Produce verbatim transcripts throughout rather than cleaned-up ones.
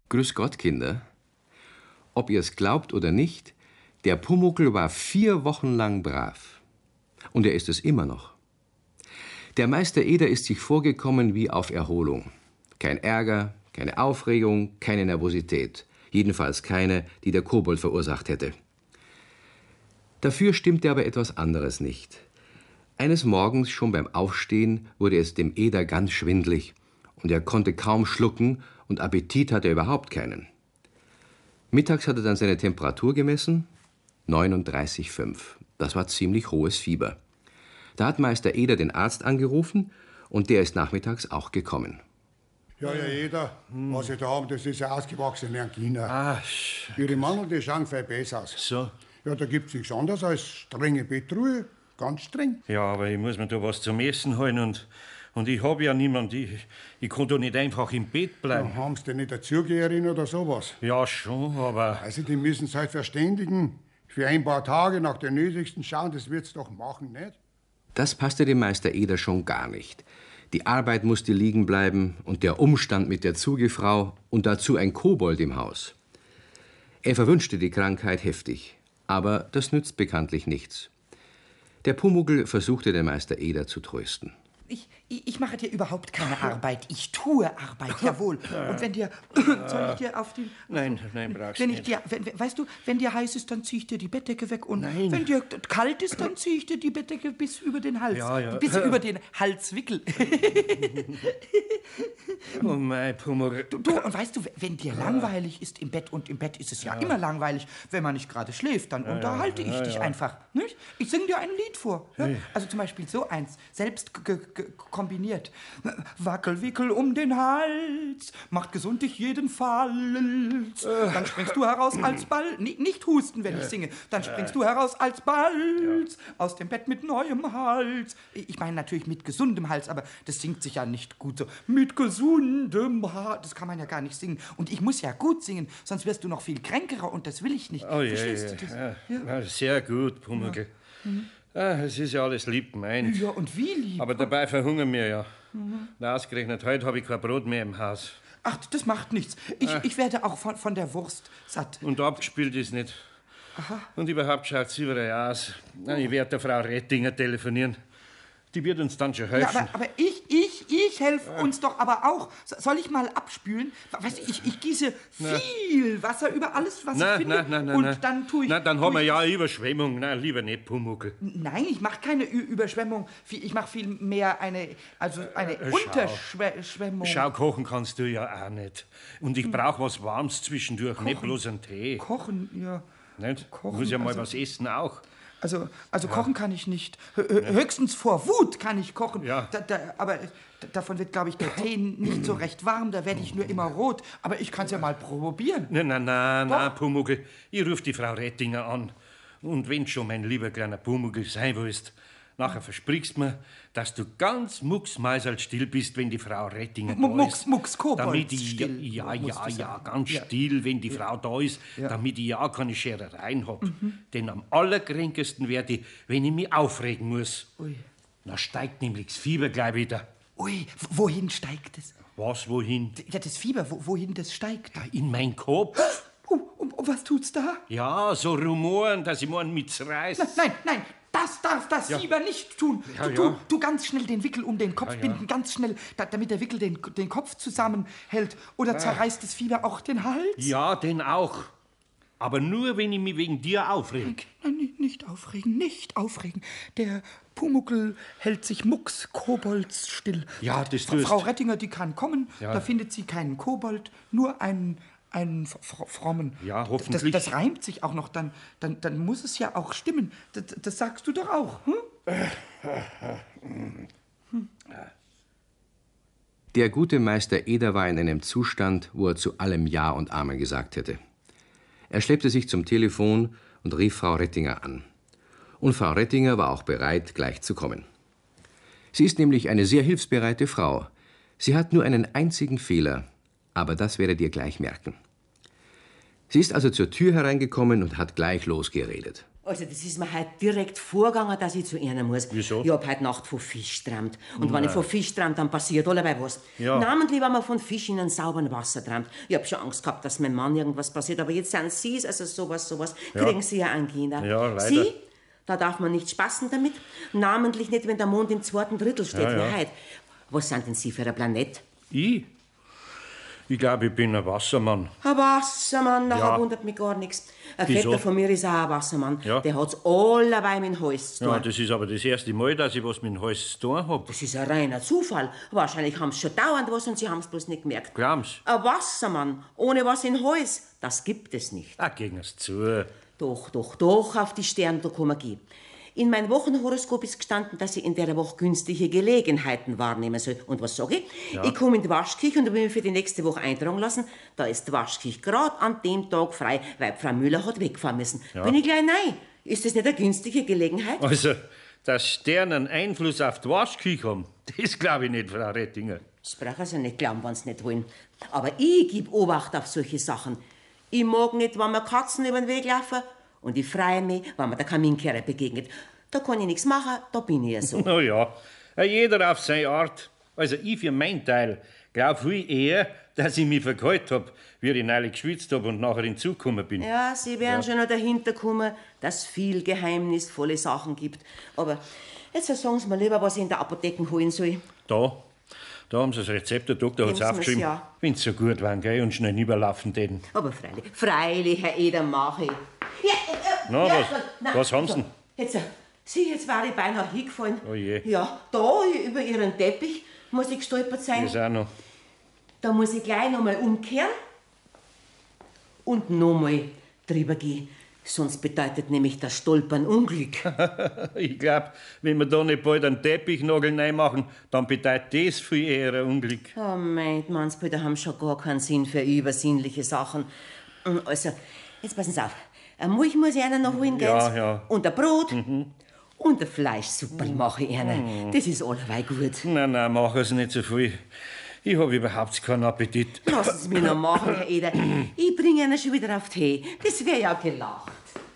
Grüß Gott, Kinder. Ob ihr es glaubt oder nicht, der Pumuckl war vier Wochen lang brav. Und er ist es immer noch. Der Meister Eder ist sich vorgekommen wie auf Erholung. Kein Ärger, keine Aufregung, keine Nervosität. Jedenfalls keine, die der Kobold verursacht hätte. Dafür stimmte aber etwas anderes nicht. Eines Morgens, schon beim Aufstehen, wurde es dem Eder ganz schwindlig und er konnte kaum schlucken und Appetit hatte er überhaupt keinen. Mittags hat er dann seine Temperatur gemessen, neununddreißig Komma fünf. Das war ziemlich hohes Fieber. Da hat Meister Eder den Arzt angerufen und der ist nachmittags auch gekommen. Ja, ja, Eder, hm. was Sie da haben, das ist ja ausgewachsene Angina. Ah, Ihre Mandeln, die schauen viel besser aus. So? Ja, da gibt's nichts anderes als strenge Bettruhe. Ganz streng. Ja, aber ich muss mir da was zum Essen holen und, und ich habe ja niemand. Ich, ich kann doch nicht einfach im Bett bleiben. Ja, haben Sie denn nicht eine Zugeherin oder sowas? Ja, schon, aber... Also, die müssen sich halt verständigen. Für ein paar Tage nach der Nötigsten schauen, das wird's doch machen, nicht? Das passte dem Meister Eder schon gar nicht. Die Arbeit musste liegen bleiben und der Umstand mit der Zugefrau und dazu ein Kobold im Haus. Er verwünschte die Krankheit heftig, aber das nützt bekanntlich nichts. Der Pumuckl versuchte den Meister Eder zu trösten. Ich, ich, ich mache dir überhaupt keine Arbeit. Ich tue Arbeit, jawohl. Und wenn dir... soll ich dir auf die... Nein, nein, brauchst du wenn ich nicht. dir, wenn, Weißt du, wenn dir heiß ist, dann zieh ich dir die Bettdecke weg. Und Nein. wenn dir kalt ist, dann zieh ich dir die Bettdecke bis über den Hals. Ja, ja. Bis über den Halswickel. Oh mein Pumuckl. Du, du, und weißt du, wenn dir langweilig ist im Bett, und im Bett ist es ja, ja. immer langweilig, wenn man nicht gerade schläft, dann ja, unterhalte ja, ich ja, dich ja. einfach. Nicht? Ich singe dir ein Lied vor. Ja? Hey. Also zum Beispiel so eins, selbst kombiniert. Wackelwickel um den Hals, macht gesund dich jedenfalls. Äh. Dann springst du heraus als Ball. N nicht husten, wenn ich singe. Dann springst du heraus als Balz. Ja. Aus dem Bett mit neuem Hals. Ich meine natürlich mit gesundem Hals, aber das singt sich ja nicht gut so. Mit gesundem Hals. Das kann man ja gar nicht singen. Und ich muss ja gut singen, sonst wirst du noch viel kränkerer und das will ich nicht. Oh, Verstehst ja, du das? Ja. Ja. Ja, sehr gut, Pumuckl. Ja. Mhm. Ah, es ist ja alles lieb gemeint. Ja, und wie lieb? Aber dabei verhungern wir ja. Mhm. Na, ausgerechnet heute habe ich kein Brot mehr im Haus. Ach, das macht nichts. Ich, ah. ich werde auch von, von der Wurst satt. Und abgespielt ist nicht. Aha. Und überhaupt schaut's überall aus. Oh. Ich werde der Frau Rettinger telefonieren. Die wird uns dann schon helfen. Ja, aber, aber ich, ich, ich helfe ja. uns doch aber auch. Soll ich mal abspülen? Weißt du, ich, ich gieße na. viel Wasser über alles, was na, ich finde. Na, na, na, und na. dann tue ich... Na, dann haben wir ja Überschwemmung. Na, lieber nicht, Pumuckl. Nein, ich mache keine Ü Überschwemmung. Ich mache viel mehr eine, also eine äh, Unterschwemmung. Schau, kochen kannst du ja auch nicht. Und ich brauche was Warmes zwischendurch, kochen. Nicht bloß einen Tee. Kochen, ja. Nicht? Kochen, muss ja mal also, was essen auch. Also, also ja. kochen kann ich nicht. Höchstens vor Wut kann ich kochen. Ja. Da, da, aber davon wird, glaube ich, der Tee nicht so recht warm. Da werde ich nur immer rot. Aber ich kann es ja mal probieren. Nein, nein, nein, nein, Pumuckl. Ich rufe die Frau Rettinger an. Und wenn schon, mein lieber kleiner Pumuckl, sein willst, nachher versprichst mir, dass du ganz mucksmäuselstill bist, wenn die Frau Rettinger da Mucks, ist. Mucks, damit ich still. Ja, ja, ja, ja, ganz ja. still, wenn die ja. Frau da ist, ja. damit ich ja keine Scherereien hab. Mhm. Denn am allerkränkesten werde ich, wenn ich mich aufregen muss. Ui. Dann steigt nämlich das Fieber gleich wieder. Ui, wohin steigt es? Was, wohin? Ja, das Fieber, wo, wohin das steigt? Ja, in mein Kopf. Oh, und, und was tut's da? Ja, so Rumoren, dass ich morgen mitreiß. Nein, nein, nein. Das darf das ja. Fieber nicht tun. Ja, du, ja. du ganz schnell den Wickel um den Kopf ja, ja. binden, ganz schnell, da, damit der Wickel den, den Kopf zusammenhält. Oder ja. zerreißt das Fieber auch den Hals? Ja, den auch. Aber nur, wenn ich mich wegen dir aufreg. Nein, nicht aufregen, nicht aufregen. Der Pumuckl hält sich mucks Kobolds still. Ja, das tust. Frau Rettinger, die kann kommen, ja. da findet sie keinen Kobold, nur einen... einen frommen. Ja, hoffentlich. Das, das reimt sich auch noch, dann, dann, dann muss es ja auch stimmen. Das, das sagst du doch auch, hm? hm. Der gute Meister Eder war in einem Zustand, wo er zu allem Ja und Amen gesagt hätte. Er schleppte sich zum Telefon und rief Frau Rettinger an. Und Frau Rettinger war auch bereit, gleich zu kommen. Sie ist nämlich eine sehr hilfsbereite Frau. Sie hat nur einen einzigen Fehler, aber das werdet ihr gleich merken. Sie ist also zur Tür hereingekommen und hat gleich losgeredet. Also, das ist mir heute direkt vorgegangen, dass ich zu ihnen muss. Wieso? Ich hab heute Nacht von Fisch träumt. Und wenn ich von Fisch träumt, dann passiert allebei was. Ja. Namentlich, wenn man von Fisch in einem sauberen Wasser träumt. Ich hab schon Angst gehabt, dass meinem Mann irgendwas passiert. Aber jetzt sind Sie's, also sowas, sowas, kriegen sie ja Angina. Ja, leider. Sie, da darf man nicht spaßen damit. Namentlich nicht, wenn der Mond im zweiten Drittel steht, Ja, wie ja. heute. Was sind denn Sie für ein Planet? Ich? Ich glaube, ich bin ein Wassermann. Ein Wassermann, nachher Ja. wundert mich gar nichts. Ein Wieso? Vetter von mir ist auch ein Wassermann. Ja. Der hat's allebei mit dem Hals zu tun. Ja, das ist aber das erste Mal, dass ich was mit dem Hals zu tun hab. Das ist ein reiner Zufall. Wahrscheinlich haben's schon dauernd was und sie haben's bloß nicht gemerkt. Glauben's? Ein Wassermann ohne was in Hals, das gibt es nicht. Ah, gegen es zu. Doch, doch, doch, auf die Sterne, da kann man gehen. In meinem Wochenhoroskop ist gestanden, dass ich in der Woche günstige Gelegenheiten wahrnehmen soll. Und was sage ich? Ich komme in die Waschküche und will mich für die nächste Woche eintragen lassen. Da ist die Waschküche gerade an dem Tag frei, weil Frau Müller hat wegfahren müssen. Bin ich gleich nein? Ist das nicht eine günstige Gelegenheit? Also, dass Sterne einen Einfluss auf die Waschküche haben, das glaube ich nicht, Frau Rettinger. Das brauchen sie nicht glauben, wenn sie nicht wollen. Aber ich gebe Obacht auf solche Sachen. Ich mag nicht, wenn mir Katzen über den Weg laufen. Und ich freue mich, wenn mir der Kaminkehrer begegnet. Da kann ich nichts machen, da bin ich ja so. Na ja, jeder auf seine Art. Also ich für meinen Teil glaube viel eher, dass ich mich verkalt hab, wie ich neulich geschwitzt hab und nachher hinzugekommen bin. Ja, Sie werden schon noch dahinter kommen, dass es viel geheimnisvolle Sachen gibt. Aber jetzt sagen Sie mir lieber, was ich in der Apotheke holen soll. Da, da haben sie das Rezept, der Doktor hat's Geben Sie mir's, aufgeschrieben. ja. Wenn's so gut waren, gell, und schnell überlaufen täten. Aber freilich, freilich, Herr Eder, mache ich. Ja, äh, äh, Na, ja, was- na, was haben Sie so, denn? Jetzt, äh, Sie, jetzt war ich beinahe hingefallen. Oh je. Ja, da über Ihren Teppich muss ich gestolpert sein. Das auch noch. Da muss ich gleich nochmal umkehren und nochmal drüber gehen. Sonst bedeutet nämlich das Stolpern Unglück. Ich glaub, wenn wir da nicht bald einen Teppichnagel reinmachen, dann bedeutet das viel eher ein Unglück. Oh mein, Mannsbilder haben schon gar keinen Sinn für übersinnliche Sachen. Also, jetzt passen Sie auf. Eine Milch muss ich einer noch holen, gell? Ja, ja. Und ein Brot. Und eine Fleischsuppe mache ich einer. Das ist allerweil gut. Nein, nein, mach es nicht so viel. Ich hab überhaupt keinen Appetit. Lassen Sie mich noch machen, Herr Eder. Ich bringe Ihnen schon wieder auf Tee. Das wäre ja gelacht.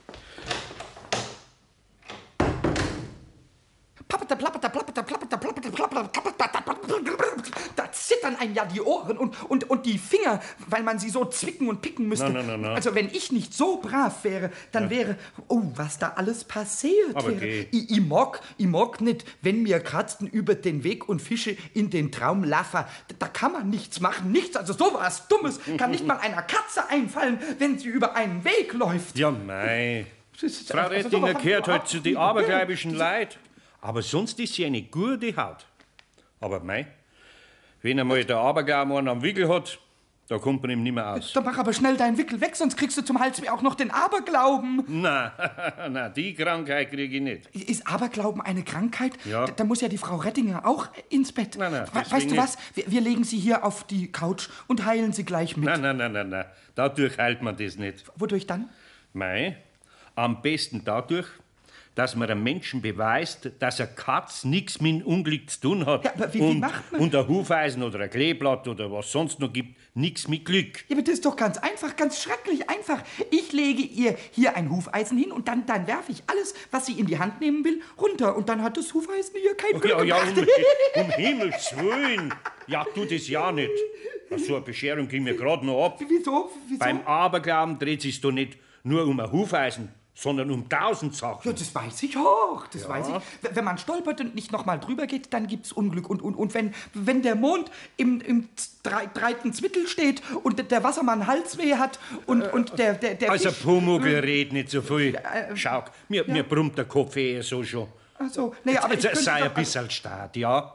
Plapperte, plapperte, plapperte, plapperte, plapperte, plapperte, plapperte. Da zittern einem ja die Ohren und, und, und die Finger, weil man sie so zwicken und picken müsste. Na, na, na, na. Also wenn ich nicht so brav wäre, dann wäre, oh, was da alles passiert Aber wäre. geh. Ich, ich mag, ich mag nicht, wenn mir Katzen über den Weg und Fische in den Traum laufen. Da, da kann man nichts machen, nichts. Also sowas Dummes kann nicht mal einer Katze einfallen, wenn sie über einen Weg läuft. Ja, mei. Das ist- Frau also Rettinger sowas hab ich gehört halt überhaupt zu nie den gehört. abergläubischen Leid. Aber sonst ist sie eine gute Haut. Aber mei, wenn einmal der Aberglaube einen am Wickel hat, da kommt man ihm nicht mehr aus. Dann mach aber schnell deinen Wickel weg, sonst kriegst du zum Hals wie auch noch den Aberglauben. Na, na, die Krankheit kriege ich nicht. Ist Aberglauben eine Krankheit? Ja. Da, da muss ja die Frau Rettinger auch ins Bett. Nein, nein, We- deswegen weißt du nicht. was? Wir, wir legen sie hier auf die Couch und heilen sie gleich mit. Nein, nein, nein, nein, nein. Dadurch heilt man das nicht. Wodurch dann? Mei, am besten dadurch, dass man einem Menschen beweist, dass eine Katz nichts mit dem Unglück zu tun hat. Ja, aber wie- wie und, macht man- und ein Hufeisen oder ein Kleeblatt oder was sonst noch gibt, nichts mit Glück. Ja, aber das ist doch ganz einfach, ganz schrecklich einfach. Ich lege ihr hier ein Hufeisen hin und dann, dann werfe ich alles, was sie in die Hand nehmen will, runter. Und dann hat das Hufeisen ihr kein Glück Ja, ja, gebracht. um, um Himmels Willen. Ja, tu das ja nicht. So eine Bescherung ging mir gerade noch ab. Wieso? Wieso? Beim Aberglauben dreht sich doch nicht nur um ein Hufeisen, sondern um tausend Sachen. Ja, das weiß ich auch, das weiß ich. W- Wenn man stolpert und nicht nochmal drüber geht, dann gibt's Unglück. Und, und, und wenn, wenn der Mond im, im drei, dreiten Zwittel steht und der Wassermann Halsweh hat und, und der, der, der Also Fisch... Pumuckl, red nicht so viel. Schau, mir, mir brummt der Kopf eher so schon. Ach so, naja, aber ich Jetzt könnte sei ein doch- bisschen stark, ja?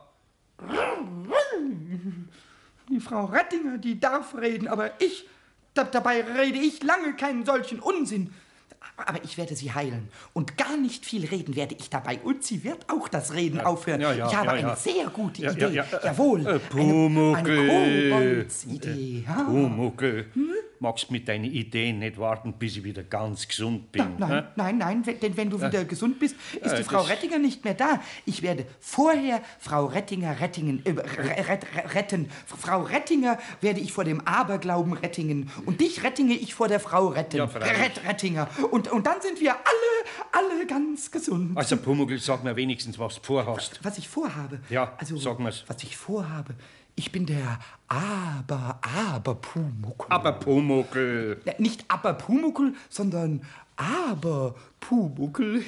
Die Frau Rettinger, die darf reden, aber ich, da, dabei rede ich lange keinen solchen Unsinn. Aber ich werde sie heilen. Und gar nicht viel reden werde ich dabei. Und sie wird auch das Reden aufhören. ja, ja, ich habe ja, eine ja. sehr gute Ja, Idee. ja, ja. Jawohl. Äh, Eine, Pumuckl. eine Koboldsidee. Ja. Pumuckl, magst mit deinen Ideen nicht warten, bis ich wieder ganz gesund bin. Na, nein, hä? nein, nein, wenn- denn wenn du wieder gesund bist, ist Ja, die Frau das- Rettinger nicht mehr da. Ich werde vorher Frau Rettinger rettingen, äh, re- ret- re- retten. Frau Rettinger werde ich vor dem Aberglauben rettingen. Und dich rettinge ich vor der Frau retten. Ja, freilich. Rett, Rettinger. Und, und dann sind wir alle, alle ganz gesund. Also, Pumuckl, sag mir wenigstens, was du vorhast. Was ich vorhabe? Ja, also, sag mir's. Was ich vorhabe? Ich bin der Aber, Aber Pumuckl. Aber Pumuckl. Ja, nicht Aber Pumuckl, sondern Aber Pumuckl.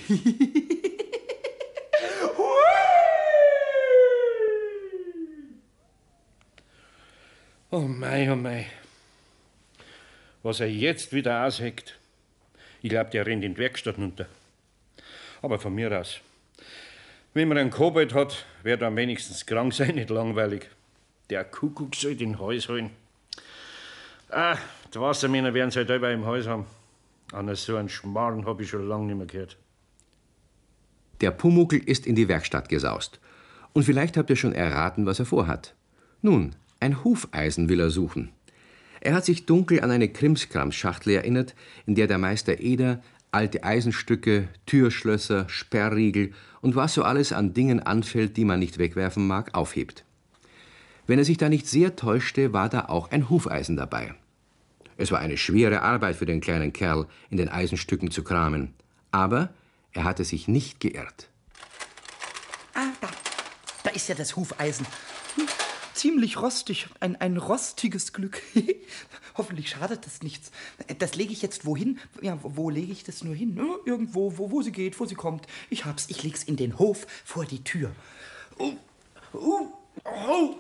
Oh mei, oh mei. Was er jetzt wieder ausheckt. Ich glaub, der rennt in die Werkstatt runter. Aber von mir aus. Wenn man einen Kobold hat, wird er am wenigstens krank sein, nicht langweilig. Der Kuckuck soll den Hals holen. Ah, die Wassermänner werden es halt selber im Hals haben. An so einen Schmarrn hab ich schon lange nicht mehr gehört. Der Pumuckl ist in die Werkstatt gesaust. Und vielleicht habt ihr schon erraten, was er vorhat. Nun, ein Hufeisen will er suchen. Er hat sich dunkel an eine Krimskrams-Schachtel erinnert, in der der Meister Eder alte Eisenstücke, Türschlösser, Sperrriegel und was so alles an Dingen anfällt, die man nicht wegwerfen mag, aufhebt. Wenn er sich da nicht sehr täuschte, war da auch ein Hufeisen dabei. Es war eine schwere Arbeit für den kleinen Kerl, in den Eisenstücken zu kramen. Aber er hatte sich nicht geirrt. Ah, da. Da ist ja das Hufeisen. Hm, ziemlich rostig. Ein, ein rostiges Glück. Hoffentlich schadet das nichts. Das lege ich jetzt wohin? Ja, wo, wo lege ich das nur hin? Ja, irgendwo, wo, wo sie geht, wo sie kommt. Ich hab's. Ich leg's in den Hof vor die Tür. Oh, oh, oh.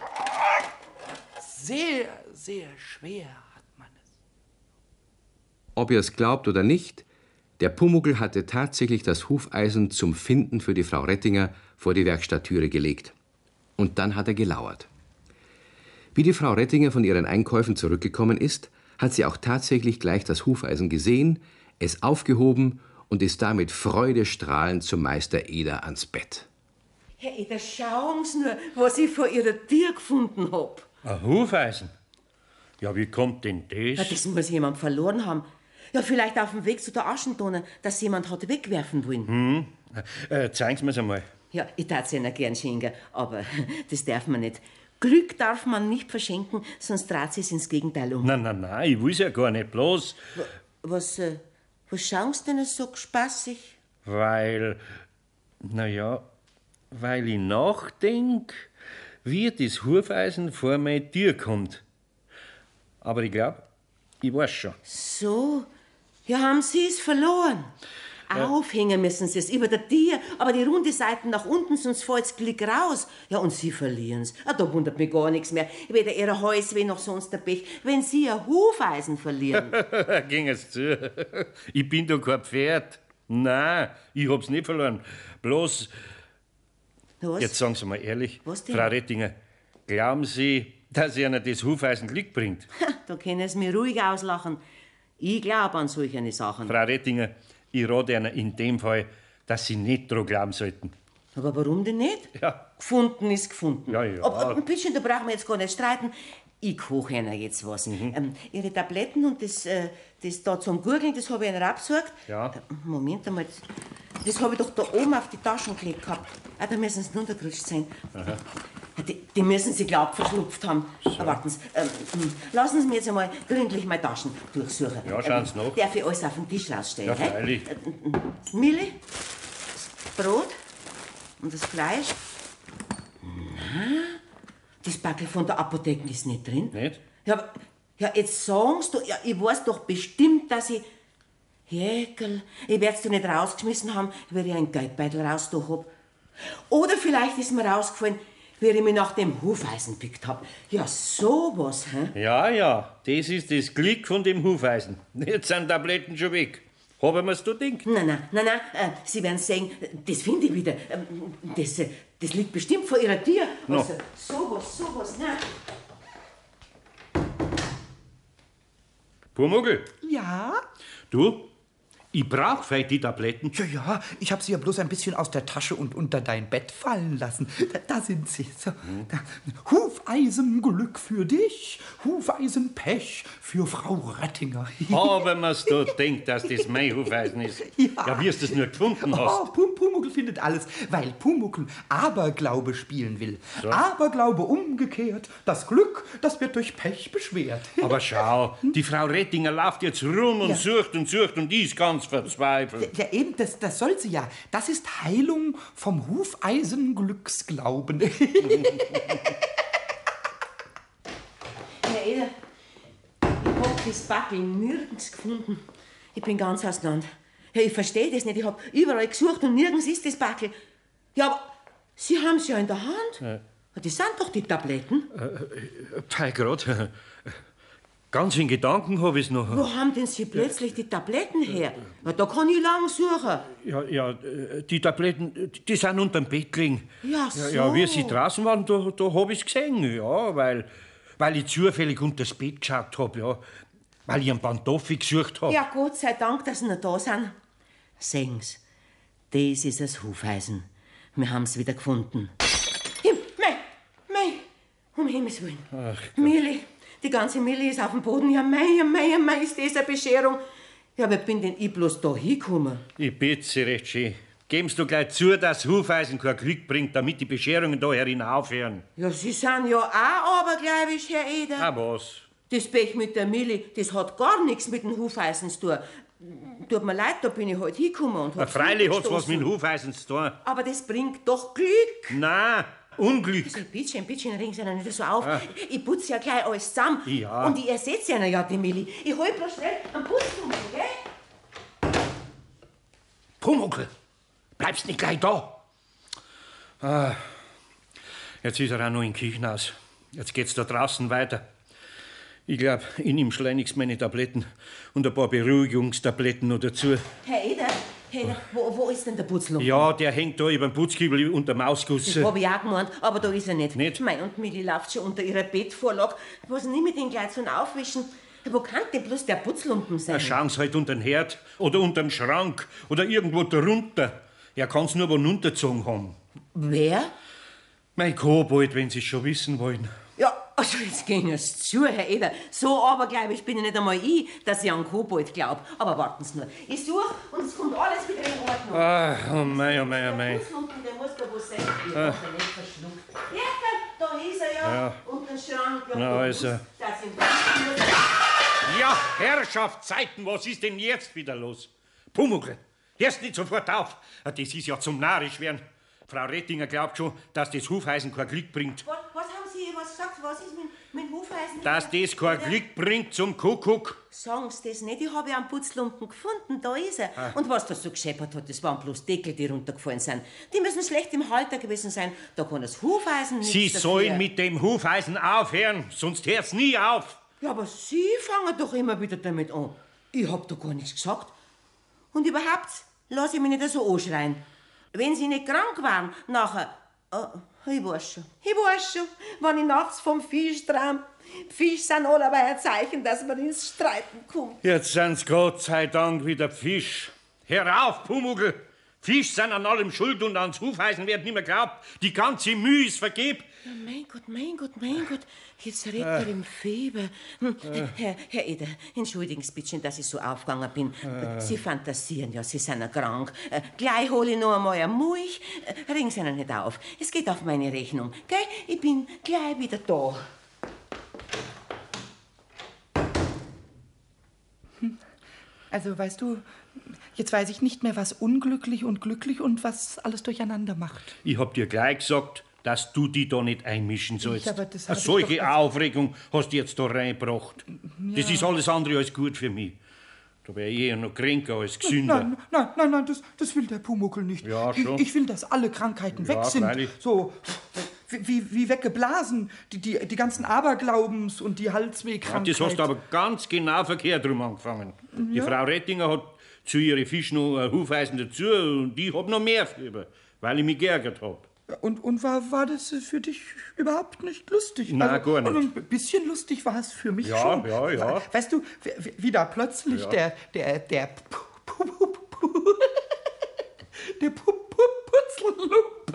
Sehr, sehr schwer hat man es. Ob ihr es glaubt oder nicht, der Pumuckl hatte tatsächlich das Hufeisen zum Finden für die Frau Rettinger vor die Werkstatttüre gelegt. Und dann hat er gelauert. Wie die Frau Rettinger von ihren Einkäufen zurückgekommen ist, hat sie auch tatsächlich gleich das Hufeisen gesehen, es aufgehoben und ist damit freudestrahlend zum Meister Eder ans Bett. Herr Eder, schauen Sie nur, was ich vor Ihrer Tür gefunden hab. Ein Hufeisen? Ja, wie kommt denn Ja, das? das muss jemand verloren haben. Ja, vielleicht auf dem Weg zu der Aschentonne, dass jemand hat wegwerfen wollen. Hm? Äh, zeigen Sie mir's einmal. Ja, ich tat's Ihnen gern schenken, aber das darf man nicht. Glück darf man nicht verschenken, sonst dreht sich's ins Gegenteil um. Nein, nein, nein, ich will's ja gar nicht bloß, Was, äh, was schauen Sie denn so spaßig? weil, na ja, weil ich nachdenk, wie das Hufeisen vor meine Tür kommt. Aber ich glaub, ich weiß schon. So, ja, haben Sie es verloren. Aufhängen müssen Sie es über der Tür, aber die runde Seite nach unten, sonst fällt's Glück raus. Ja, und Sie verlieren's. Ah, da wundert mich gar nichts mehr. Weder Ihre Häusweh noch sonst der Pech, wenn Sie ein Hufeisen verlieren. Ging es zu. Ich bin doch kein Pferd. Nein, ich hab's nicht verloren. Bloß, Was? jetzt sagen Sie mal ehrlich, Was denn? Frau Rettinger, glauben Sie, dass Ihnen das Hufeisen Glück bringt? Da können Sie mich ruhig auslachen. Ich glaube an solche Sachen. Frau Rettinger, ich rate Ihnen in dem Fall, dass Sie nicht dran glauben sollten. Aber warum denn nicht? Ja. Gefunden ist gefunden. Ja, ja. Aber ein bisschen, da brauchen wir jetzt gar nicht streiten. Ich koche Ihnen jetzt was. Mhm. Ähm, Ihre Tabletten und das, äh, das da zum Gurgeln, das habe ich Ihnen abgesorgt. Ja. Äh, Moment einmal. Das habe ich doch da oben auf die Taschen gelegt gehabt. Ah, da müssen Sie runtergerutscht sein. Die, die müssen Sie, glaub ich, verschlupft haben. So. Warten Sie. Ähm, ähm, lassen Sie mir jetzt einmal gründlich meine Taschen durchsuchen. Ja, schauen Sie nach. Darf ich alles auf den Tisch rausstellen? Ja, hä? freilich. Äh, das Milli, das Brot und das Fleisch. Nein, das Backel von der Apotheke ist nicht drin. Nicht? Ja, aber, ja, jetzt sagen Sie doch, ja, ich weiß doch bestimmt, dass ich... Jäkel, ich werd's doch nicht rausgeschmissen haben, weil ich einen Geldbeutel raus da hab. Oder vielleicht ist mir rausgefallen, wie ich mich nach dem Hufeisen gebückt hab. Ja, sowas, hä? Ja, ja, das ist das Glück von dem Hufeisen. Jetzt sind Tabletten schon weg. Haben wir's da gedacht? Nein, nein, nein, nein, äh, Sie werden sehen, das finde ich wieder. Ähm, Das, äh, das liegt bestimmt vor Ihrer Tür. No. Also, sowas, sowas, nein. Pumuckl, Ja? du, ich brauch vielleicht die Tabletten. Ja, ja, ich habe sie ja bloß ein bisschen aus der Tasche und unter dein Bett fallen lassen. Da, da sind sie. So, da. Hufeisenglück für dich, Hufeisenpech für Frau Rettinger. Aber man da denkt, dass das mein Hufeisen ist. Ja. Ja, wie du das nur gefunden hast. Oh, Pum Pumuckl findet alles, weil Pumuckl Aberglaube spielen will. So. Aberglaube umgekehrt, das Glück, das wird durch Pech beschwert. Aber schau, die Frau Rettinger läuft jetzt rum und Ja. sucht und sucht und die ist ganz verzweifelt. Ja, eben, das, das soll sie ja. Das ist Heilung vom Hufeisen-Glücksglauben. Herr Eder, ich hab das Backel nirgends gefunden. Ich bin ganz auseinander. Ja, ich verstehe das nicht. Ich hab überall gesucht und nirgends ist das Backel. Ja, aber Sie haben es ja in der Hand. Ja. Das sind doch die Tabletten. Bei grad. Ganz in Gedanken habe ich noch. Wo haben denn Sie plötzlich die Tabletten her? Na, da kann ich lang suchen. Ja, ja, äh, die Tabletten, die sind unter dem Bett gelegen. Ja, so. Ja, ja, wie Sie draußen waren, da, da habe ich es gesehen, ja, weil, weil ich zufällig unter das Bett geschaut habe, ja. Weil ich einen Pantoffel gesucht habe. Ja, Gott sei Dank, dass Sie noch da sind. Sehen Sie, das ist das Hufeisen. Wir haben es wieder gefunden. Him, mei, mei, um Himmels Willen. Ach, Milli, die ganze Milli ist auf dem Boden. Ja, mei, ja, mei, ja, mei, ist das eine Bescherung. Ja, aber bin denn ich bloß da hingekommen? Ich bitte Sie recht schön. Geben Sie doch gleich zu, dass Hufeisen kein Glück bringt, damit die Bescherungen da herin aufhören. Ja, Sie sind ja auch abergläubisch, Herr Eder. Ah, was? Das Pech mit der Milli, das hat gar nichts mit dem Hufeisen zu tun. Tut mir leid, da bin ich halt hingekommen und Ja, hab's freilich hat's was umgestoßen. mit Hufeisen zu tun. Aber das bringt doch Glück. Nein, Unglück. Also, bitte, bitte, ringen Sie nicht so auf. Ah. Ich putze ja gleich alles zusammen. Ja. Und ich ersetze Ihnen ja die Milli. Ich hol bloß schnell einen Putzfummel, gell? Pumuckl, bleibst nicht gleich da. Ah, jetzt ist er auch noch im Kirchenhaus. Jetzt geht's da draußen weiter. Ich glaub, ich nehm schleunigst meine Tabletten und ein paar Beruhigungstabletten noch dazu. Herr Eder, Herr Eder, wo, wo ist denn der Putzlumpen? Ja, der hängt da über dem Putzkübel unter dem Ausguss. Das hab ich auch gemeint, aber da ist er nicht. Nicht? Mei, und Milli läuft schon unter ihrer Bettvorlage. Was nicht mit den gleich zum Aufwischen? Wo kann denn bloß der Putzlumpen sein? Na, schauen Sie halt unter den Herd oder unter dem Schrank oder irgendwo darunter. Er kann's nur wo runtergezogen haben. Wer? Mein Kobold, wenn Sie es schon wissen wollen. Ja, also jetzt ging es zu, Herr Eder. So abergläubisch bin ich nicht einmal ich, dass ich an Kobold glaub. Aber warten Sie nur. Ich suche und es kommt alles wieder in Ordnung. Ah, oh mei, oh mei, oh Der mei. Putzlumpen, der muss da wo sein. Ich hab ihn nicht verschluckt. Ja, da ist er ja. Ja. Und den Schrank. Ja, Na, da also. muss- Das sind ganz Ja, Herrschaftszeiten, was ist denn jetzt wieder los? Pumuckl, hörst nicht sofort auf. Das ist ja zum Narrisch werden. Frau Rettinger glaubt schon, dass das Hufeisen kein Glück bringt. Was, was haben Sie was gesagt? Was ist mit, mit Hufeisen? Dass das kein Glück bringt zum Kuckuck. Sagen Sie das nicht, ich habe ja einen Putzlumpen gefunden, da ist er. Ah. Und was da so gescheppert hat, das waren bloß Deckel, die runtergefallen sind. Die müssen schlecht im Halter gewesen sein, da kann das Hufeisen nicht Sie dafür. sollen mit dem Hufeisen aufhören, sonst hört's nie auf. Ja, aber Sie fangen doch immer wieder damit an. Ich hab da gar nichts gesagt. Und überhaupt, lass ich mich nicht so anschreien. Wenn Sie nicht krank waren, nachher... Oh, ich weiß schon, ich weiß schon, wenn ich nachts vom Fisch träum. Fisch sind allebei ein Zeichen, dass man ins Streiten kommt. Jetzt sind's Gott sei Dank wieder Fisch. Hör auf, Pumuckl. Fisch sind an allem schuld und ans Hufeisen wird nicht mehr glaubt. Die ganze Mühe ist vergeben. Ja, mein Gott, mein Gott, mein Gott, jetzt redet er im Fieber. Hm, Herr, Herr Eder, entschuldigen Sie bitte, dass ich so aufgegangen bin. Sie fantasieren ja, Sie sind ja krank. Äh, gleich hole ich noch einmal eine Milch. Äh, Regen Sie nicht auf. Es geht auf meine Rechnung. Gell? Ich bin gleich wieder da. Also, weißt du, jetzt weiß ich nicht mehr, was unglücklich und glücklich und was alles durcheinander macht. Ich hab dir gleich gesagt, dass du die da nicht einmischen sollst. Ich, aber das Eine hab ich solche doch- Aufregung hast du jetzt da reingebracht. Das ist alles andere als gut für mich. Da wär ich eher noch kränker als gesünder. Nein, nein, nein, nein, das, das will der Pumuckl nicht. Ja, schon. Ich, ich will, dass alle Krankheiten Ja, weg sind. freilich. So wie, wie, wie weggeblasen. Die, die, die ganzen Aberglaubens- und die Ja, Halswegkrankheiten. das hast du aber ganz genau verkehrt drum angefangen. Die Frau Rettinger hat zu ihren Fisch noch ein Hufeisen dazu und ich hab noch mehr drüber, weil ich mich geärgert hab. Und, und war, war das für dich überhaupt nicht lustig? Nein, gar nicht. Also ein bisschen lustig war es für mich Ja, schon. ja, ja. Weißt du, wie, wie da plötzlich Ja. der, der, der, Pu- Pu- Pu- Pu- der Pu- Pu- Putzlumpen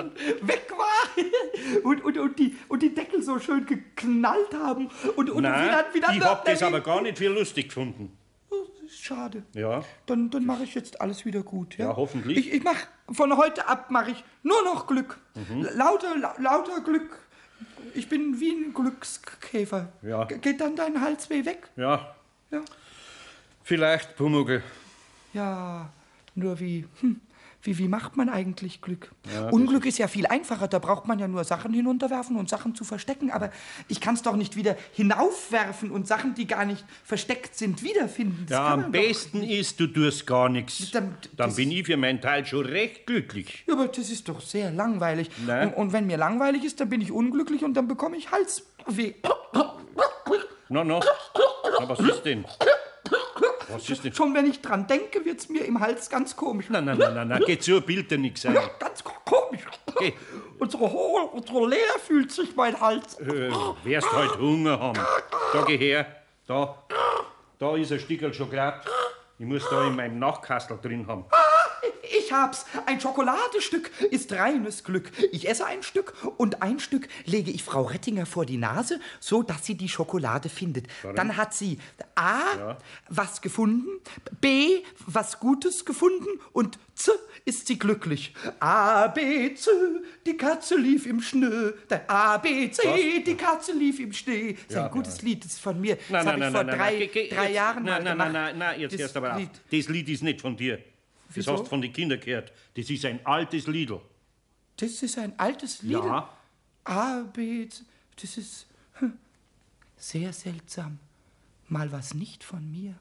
dann weg war und, und, und, die, und die Deckel so schön geknallt haben. Und, und Nein, wie dann, wie dann ich hab das aber gar nicht viel lustig gefunden. Das ist schade. Ja. Dann, dann mache ich jetzt alles wieder gut. Ja, Ja, hoffentlich. Ich, ich mach, von heute ab mache ich nur noch Glück. Mhm. Lauter, la, lauter Glück. Ich bin wie ein Glückskäfer. Ja. Ge- Geht dann dein Halsweh weg? Ja, Ja. vielleicht, Pumuckl. Ja, nur wie, hm, wie, wie macht man eigentlich Glück? Ja, das Unglück ist ja viel einfacher, da braucht man ja nur Sachen hinunterwerfen und Sachen zu verstecken, aber ich kann es doch nicht wieder hinaufwerfen und Sachen, die gar nicht versteckt sind, wiederfinden. Das Ja, kann am man besten ist, du tust gar nichts. Dann- Dann das- bin ich für meinen Teil schon recht glücklich. Ja, aber das ist doch sehr langweilig. Nein. Und, und wenn mir langweilig ist, dann bin ich unglücklich und dann bekomme ich Halsweh. Na, na, na, was ist denn? Was ist denn? Schon wenn ich dran denke, wird es mir im Hals ganz komisch. Nein, nein, nein, nein, nein, geh zu, bild dir nichts ein. Ja, ganz ko- komisch. Geh. Unsere hohl, unsere leer fühlt sich mein Hals. Äh, wirst heute Hunger haben. Da geh her, da, da ist ein Stückel Schokolade. Ich muss da in meinem Nachtkastel drin haben. Ich hab's. Ein Schokoladestück ist reines Glück. Ich esse ein Stück und ein Stück lege ich Frau Rettinger vor die Nase, so dass sie die Schokolade findet. Dann hat sie A, Ja. was gefunden, B, was Gutes gefunden und C, ist sie glücklich. A, B, C, die Katze lief im Schnee. Der A, B, C, Was? die Katze lief im Schnee. Das ist Ja, ein gutes ja. Lied, das ist von mir. Das Nein, habe nein, ich nein, vor nein, drei, nein, geh- geh- drei jetzt- Jahren mal Nein, nein, nein, gemacht. nein, nein, jetzt Das erst aber auf. Lied. Das Lied ist nicht von dir. Das Wieso? hast du von den Kindern gehört. Das ist ein altes Liedl. Das ist ein altes Lied. Ja. A, B, C, das ist hm, sehr seltsam. Mal was nicht von mir.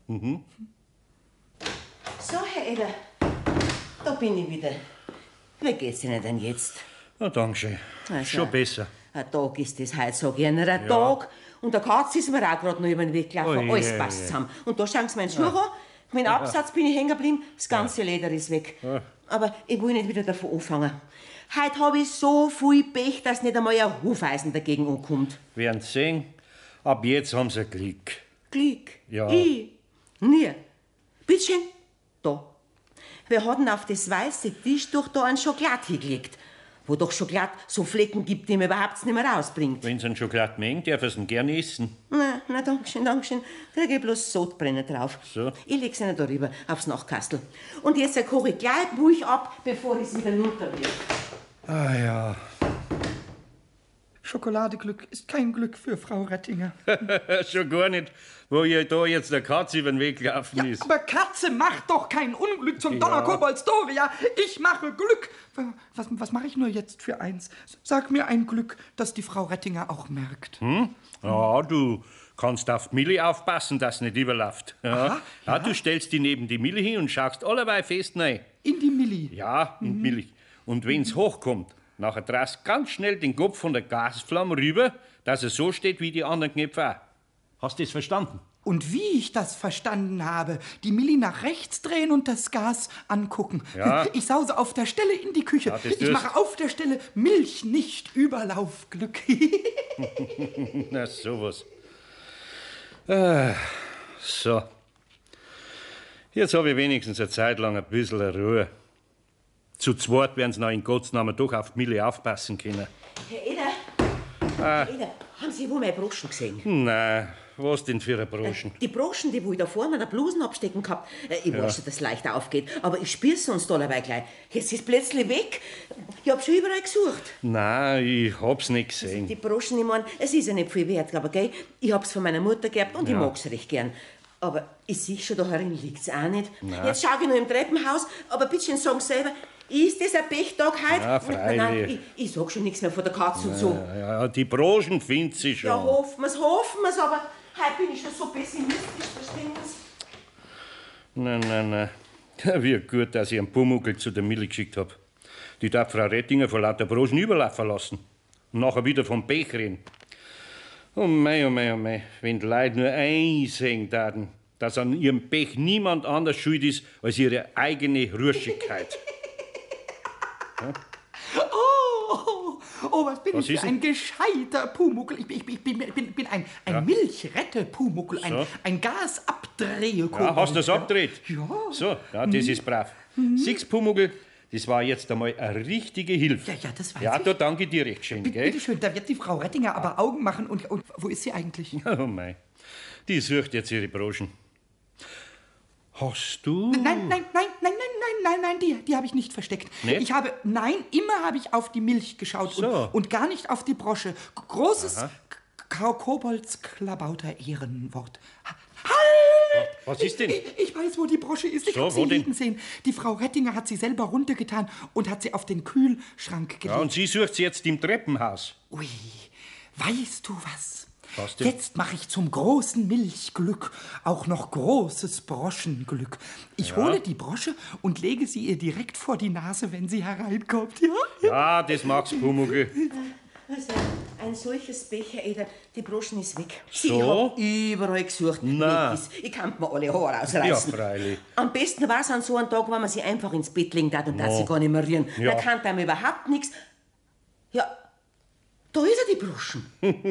So, Herr Eder, da bin ich wieder. Wie geht's Ihnen denn jetzt? Na, dankeschön. Also, Schon besser. Ein Tag ist das heute, sag ich Ihnen, ein Tag. Und der Katze ist mir auch gerade noch über den Weg gelaufen. Oje, Alles passt oje. zusammen. Und da schauen Sie meinen Schuh an. Mit dem Absatz bin ich hängen geblieben. Das ganze Leder ist weg. Aber ich will nicht wieder davon anfangen. Heute habe ich so viel Pech, dass nicht einmal ein Hufeisen dagegen ankommt. Werden Sie sehen, ab jetzt haben Sie Glück. Glück. Ja. Ich? Nie. Bitteschön, da. Wir hatten auf das weiße Tischtuch da einen Schokolad hingelegt. Wo doch Schokolad so Flecken gibt, die man überhaupt nicht mehr rausbringt. Wenn Sie einen Schokolade mögen, dürfen Sie ihn gerne essen. Na, na, dankeschön, dankeschön. Krieg ich bloß Sodbrennen drauf. So. Ich leg's Ihnen darüber, aufs Nachtkastel. Und jetzt koche ich gleich Buch ab, bevor ich es wieder runterwirf. Ah ja. Schokoladeglück ist kein Glück für Frau Rettinger. Schon gar nicht, wo ihr da jetzt der Katze über den Weg gelaufen ist. Aber Katze macht doch kein Unglück zum Donner Kobolds Doria. Ich mache Glück. Was, was mache ich nur jetzt für eins? Sag mir ein Glück, das die Frau Rettinger auch merkt. Ja, du kannst auf die Milli aufpassen, dass sie nicht überläuft. Ja. Aha, ja, du stellst die neben die Milli hin und schaust allerweil fest rein. In die Milli. Ja, in die Milli. Und wenn's hochkommt, nachher drehst ganz schnell den Kopf von der Gasflamme rüber, dass er so steht wie die anderen Knöpfe auch. Hast du das verstanden? Und wie ich das verstanden habe, die Milli nach rechts drehen und das Gas angucken. Ja. Ich sause auf der Stelle in die Küche. Ja, das ich tust. mache auf der Stelle Milch, nicht Überlaufglück. Na, sowas. Ah, so. Jetzt habe ich wenigstens eine Zeit lang ein bisschen Ruhe. Zu zweit werden sie noch in Gottes Namen doch auf die Milli aufpassen können. Herr Eder, Herr Eder, haben Sie wohl meine Broschen gesehen? Nein, was denn für ein Broschen? Die Broschen, die wo ich da vorne an der Blusen abstecken gehabt, äh, ich weiß, dass das leicht aufgeht, aber ich spür's uns da dabei gleich. Jetzt ist plötzlich weg. Ich hab schon überall gesucht. Nein, ich hab's nicht gesehen. Die Broschen, ich mein, es ist ja nicht viel wert, aber gell, ich hab's von meiner Mutter geerbt und ich mag's recht gern. Aber ich sehe schon, da herin liegt's auch nicht. Jetzt schau ich noch im Treppenhaus, aber bitte sagen Sie selber, ist das ein Pechtag heute? Ja, Nein, nein, freilich. ich, ich sag schon nichts mehr von der Katze und so. Ja, ja, die Broschen findet sie schon. Ja, hoffen wir's, hoffen wir's, aber heute bin ich schon so pessimistisch, verstehen Wir's? Nein, nein, nein. Wie gut, dass ich einen Pumuckl zu der Milli geschickt hab. Die darf Frau Rettinger vor lauter Broschen überlaufen lassen. Und nachher wieder vom Pech reden. Oh mei, oh mei, oh mei. Wenn die Leute nur einsehen würden, dass an ihrem Pech niemand anders schuld ist als ihre eigene Rüschigkeit. Oh, oh, was bin Was ich ist für ein gescheiter Pumuckl. Ich, bin- ich, bin- ich bin, bin, bin ein, ein Milchretter-Pumuckl, ein, So. ein Gasabdrehkobold. Ja, hast du das abgedreht? Ja. So, ja, das ist brav. Sechs Pumuckl, Das war jetzt einmal eine richtige Hilfe. Ja, ja, das weiß Ja, ich. da danke ich dir recht schön, B- gell? Bitte schön, da wird die Frau Rettinger aber Augen machen. Und, und wo ist sie eigentlich? Oh mei, die sucht jetzt ihre Broschen. Hast du... Nein, nein, nein, nein, nein, nein, nein, nein, die, die habe ich nicht versteckt. Nicht? Ich habe, nein, immer habe ich auf die Milch geschaut So. und, und gar nicht auf die Brosche. G- Großes K- Koboldsklabauter-Ehrenwort. Ha- Halt! Was ist denn? Ich, ich weiß, wo die Brosche ist. Ich So, habe wo sie denn? liegen sehen. Die Frau Rettinger hat sie selber runtergetan und hat sie auf den Kühlschrank gelegt. Ja, und sie sucht sie jetzt im Treppenhaus. Ui, weißt du was? Was denn? Jetzt mache ich zum großen Milchglück auch noch großes Broschenglück. Ich hole die Brosche und lege sie ihr direkt vor die Nase, wenn sie hereinkommt. Ja? Ja, das mag's, Pumuckl. Also, ein solches Becher, Eder, die Broschen ist weg. So? Ich hab überall gesucht. Na. Weg ist. Ich kann mir alle Haare Ja, ausreißen. freilich. Am besten war es an so einem Tag, wenn man sie einfach ins Bett legen darf und darf sie gar nicht mehr rühren. Ja. Man kann einem überhaupt nichts. Ja, da ist er, die Broschen.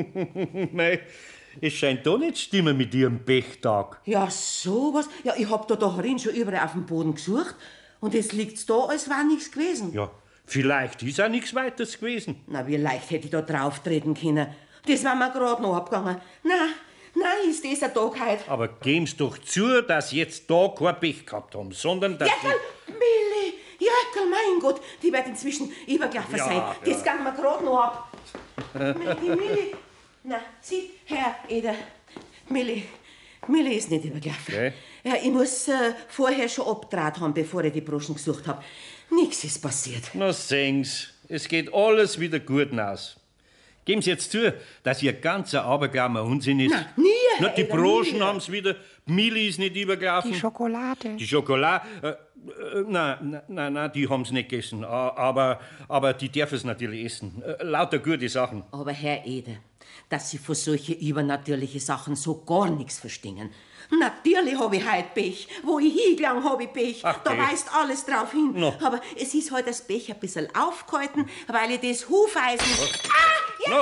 Mei, es scheint doch nicht stimmen mit ihrem Pechtag. Ja, sowas. Ja, ich hab da darin schon überall auf dem Boden gesucht und jetzt liegt's da, als war nichts gewesen. Ja, vielleicht ist auch nichts weiteres gewesen. Na, wie leicht hätte ich da drauf treten können. Das war mir gerade noch abgegangen. Nein, nein, ist das ein Tag heute. Aber geben's doch zu, dass jetzt da kein Pech gehabt haben, sondern dass... Jäckel, Milli, Jäckel, mein Gott, die wird inzwischen übergelaufen Ja, sein. ja. Das ging mir gerade noch ab. Milli, Milli, na, sieh, Herr Eder, Milli, Milli ist nicht übergelaufen. Okay. Ja, ich muss äh, vorher schon abgetragen haben, bevor ich die Broschen gesucht habe. Nichts ist passiert. Na sehen's, es geht alles wieder gut aus. Geben Sie jetzt zu, dass Ihr ganzer Aberglauben ein Unsinn ist. Na, nie, Na, Herr die Eder, Broschen nie. haben's wieder, die Milli ist nicht übergelaufen. Die Schokolade. Die Schokolade, äh, äh, nein, nein, nein, die haben's nicht gegessen. A- Aber, aber die dürfen's natürlich essen. Äh, lauter gute Sachen. Aber Herr Eder, dass Sie von solchen übernatürlichen Sachen so gar nichts verstehen. Natürlich habe ich heute Pech. Wo ich hingelangt habe ich Pech. Ach, da geh. weist alles drauf hin. No. Aber es ist heute das Pech ein bisschen aufgehalten, weil ich das Hufeisen... Ah, ja, No.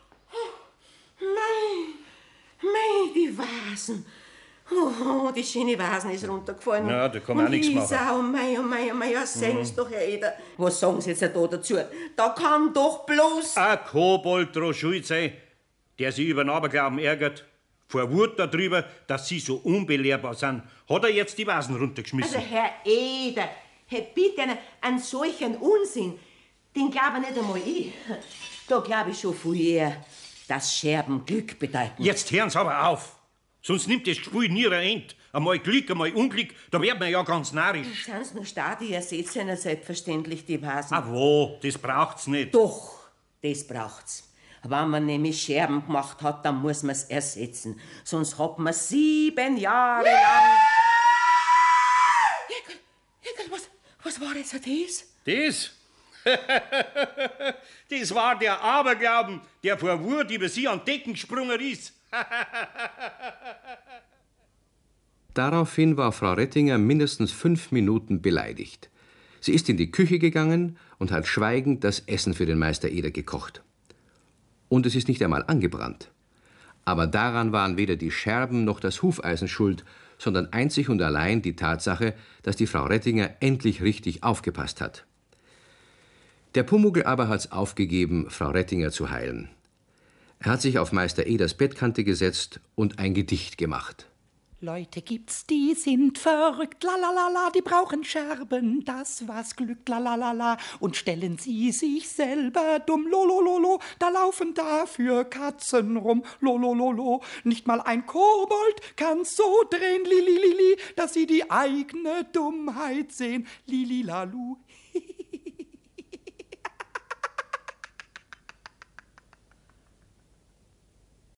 mei, mei, die Vasen. Oh, die schöne Vasen ist runtergefallen. Ja, da kann man auch nichts Und machen. Isa, oh mei, oh mei, oh mei, ja, sehen Sie doch, Herr Eder. Was sagen Sie jetzt da dazu? Da kann doch bloß... Ein Kobold dran schuld sein, der sich über den Aberglauben ärgert. Vor Wut darüber, dass Sie so unbelehrbar sind, hat er jetzt die Vasen runtergeschmissen. Also, Herr Eder, Herr, bitte, einen, einen solchen Unsinn, den glaube nicht einmal ich. Da glaube ich schon viel eher, dass Scherben Glück bedeuten. Jetzt hören Sie aber auf. Sonst nimmt das Spiel nie ein Ende. Einmal Glück, einmal Unglück, da wird man ja ganz narrisch. Sind Sie nur stark, ihr seht ja selbstverständlich die Vasen. Ah wo, das braucht's nicht. Doch, das braucht's. Wenn man nämlich Scherben gemacht hat, dann muss man's ersetzen. Sonst hat man sieben Jahre lang... Jäckel, Jäckel, was, was war jetzt das? Das? Das war der Aberglauben, der vor Wut über Sie an Decken gesprungen ist. Daraufhin war Frau Rettinger mindestens fünf Minuten beleidigt. Sie ist in die Küche gegangen und hat schweigend das Essen für den Meister Eder gekocht. Und es ist nicht einmal angebrannt. Aber daran waren weder die Scherben noch das Hufeisen schuld, sondern einzig und allein die Tatsache, dass die Frau Rettinger endlich richtig aufgepasst hat. Der Pumuckl aber hat's aufgegeben, Frau Rettinger zu heilen. Er hat sich auf Meister Eders Bettkante gesetzt und ein Gedicht gemacht. Leute gibt's, die sind verrückt, la la la la, die brauchen Scherben, das was Glück, la la la la. Und stellen sie sich selber dumm, lo lo lo lo, da laufen dafür Katzen rum, lo lo lo lo. Nicht mal ein Kobold kann so drehen, li li li li, dass sie die eigene Dummheit sehen, li li la lu.